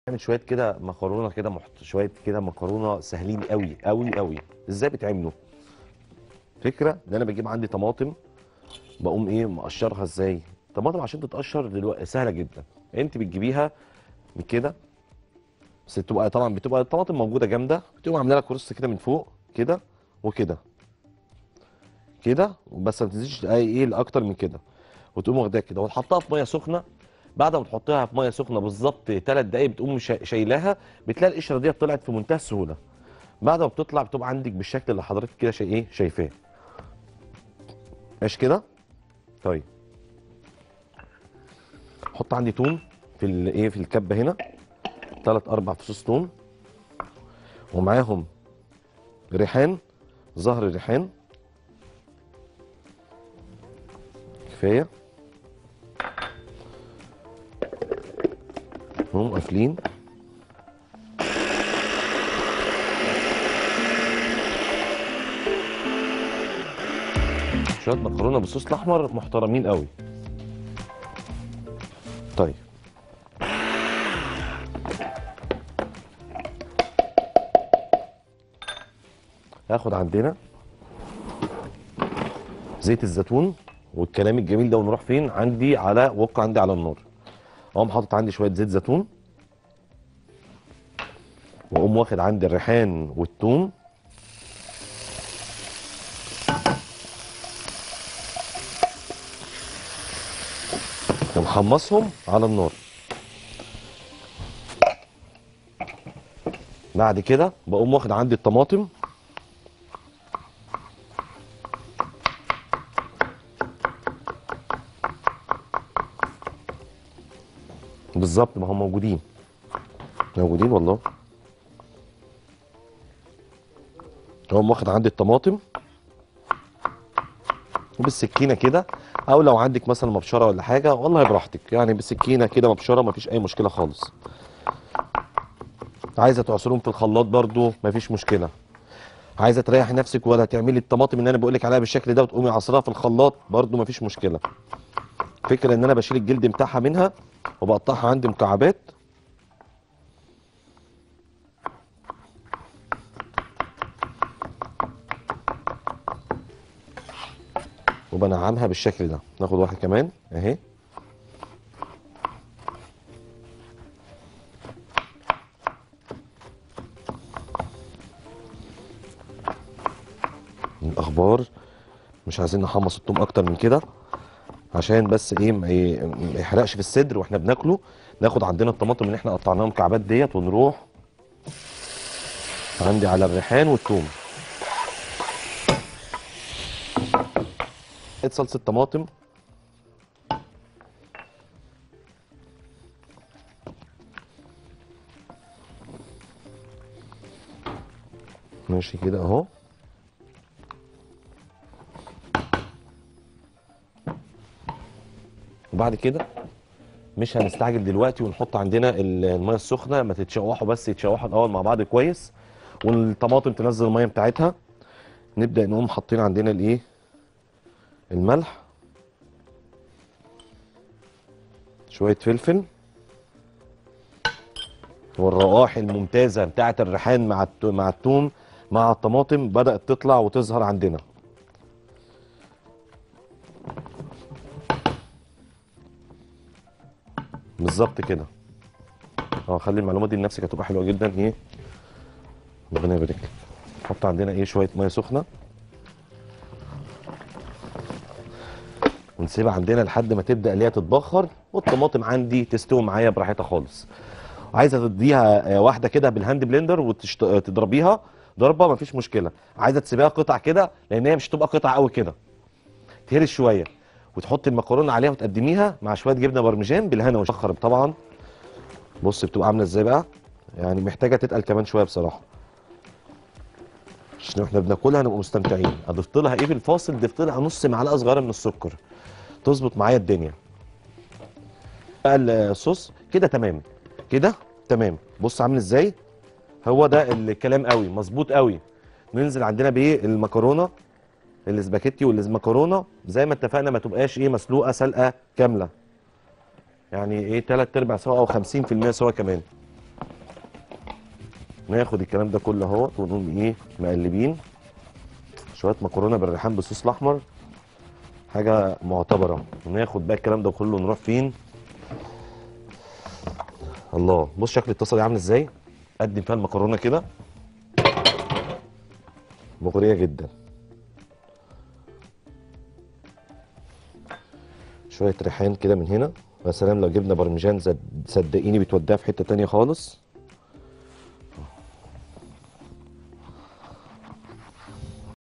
نعمل شويه كده مكرونه كده شويه كده مكرونه سهلين قوي قوي قوي. ازاي بتعملوا؟ فكره ان انا بجيب عندي طماطم، بقوم ايه مقشرها. ازاي طماطم عشان تتقشر دلوقتي؟ سهله جدا. انت بتجيبيها من كده، بس بتبقى طبعا بتبقى الطماطم موجوده جامده، بتقوم عامله لها كروس كده من فوق كده وكده كده، بس ما تنزلش ايه لاكتر من كده، وتقوم واخداها كده وتحطها في ميه سخنه. بعد ما تحطيها في ميه سخنه بالظبط 3 دقايق بتقوم شايلاها، بتلاقي القشره دي طلعت في منتهى السهوله. بعد ما بتطلع بتبقى عندك بالشكل اللي حضرتك كده ايه شايفاه. ماشي كده. طيب حط عندي توم في ايه في الكبه هنا، 3 4 فصوص توم، ومعاهم ريحان، زهر ريحان كفايه، هم قافلين. شويه مكرونه بالصوص الاحمر محترمين قوي. طيب هاخد عندنا زيت الزيتون والكلام الجميل ده، ونروح فين؟ عندي على عندي على النار. اقوم حاطط عندي شويه زيت زيتون، واقوم واخد عندي الريحان والثوم، ومحمصهم على النار. بعد كده بقوم واخد عندي الطماطم، بالظبط ما هم موجودين موجودين والله. اقوم واخد عندي الطماطم وبالسكينه كده، او لو عندك مثلا مبشره ولا حاجه والله براحتك، يعني بالسكينه كده مبشره مفيش اي مشكله خالص. عايزه تعصرهم في الخلاط برضو مفيش مشكله. عايزه تريحي نفسك ولا تعملي الطماطم اللي انا بقول لك عليها بالشكل ده وتقومي عصرها في الخلاط برضو مفيش مشكله. فكره ان انا بشيل الجلد بتاعها منها وبقطعها عندي مكعبات، وبنعمها بالشكل ده. ناخد واحد كمان اهي، الاخبار. مش عايزين نحمص الثوم اكتر من كده عشان بس ايه ما يحرقش في الصدر واحنا بناكله. ناخد عندنا الطماطم اللي احنا قطعناها مكعبات ديت، ونروح عندي على الريحان والثوم. صلصه طماطم، ماشي كده اهو. وبعد كده مش هنستعجل دلوقتي، ونحط عندنا الميه السخنه ما تتشوحوا، بس يتشوحوا الاول مع بعض كويس، والطماطم تنزل الميه بتاعتها. نبدا نقوم حاطين عندنا الايه، الملح، شويه فلفل، والروائح الممتازه بتاعه الريحان مع الثوم مع الطماطم بدات تطلع وتظهر عندنا. بالظبط كده. خلي المعلومات دي لنفسك هتبقى حلوه جدا. ايه، ربنا يبارك لك. نحط عندنا ايه شويه ميه سخنه، ونسيبها عندنا لحد ما تبدا اللي هي تتبخر والطماطم عندي تستوي معايا براحتها خالص. عايزه تديها واحده كده بالهاند بلندر وتضربيها ضربه مفيش مشكله. عايزه تسيبيها قطع كده لان هي مش هتبقى قطع قوي كده، تهرس شويه، وتحطي المكرونه عليها وتقدميها مع شويه جبنه بارميجان بالهنا والشخر طبعا. بص بتبقى عامله ازاي بقى، يعني محتاجه تتقل كمان شويه بصراحه عشان احنا بناكلها نبقى مستمتعين. اضفت لها ايه في الفاصل؟ ضفت لها نص معلقه صغيره من السكر تظبط معايا الدنيا. بقى الصوص كده تمام كده تمام. بص عامل ازاي، هو ده الكلام قوي مظبوط قوي. ننزل عندنا بايه، المكرونه الاسباجيتي والمكرونه زي ما اتفقنا ما تبقاش ايه مسلوقه سلقه كامله، يعني ايه 3/4 سوا او 50% سوا كمان. ناخد الكلام ده كله اهوت ونقوم ايه مقلبين. شويه مكرونه بالريحان بالصوص الاحمر، حاجه معتبره. وناخد بقى الكلام ده كله نروح فين؟ الله، بص شكل الطاسه دي عامل ازاي. قدم فيها المكرونه كده مغريه جدا. شويه ريحان كده من هنا، يا سلام لو جبنا برمجان صدقيني بتوديها في حته تانيه خالص.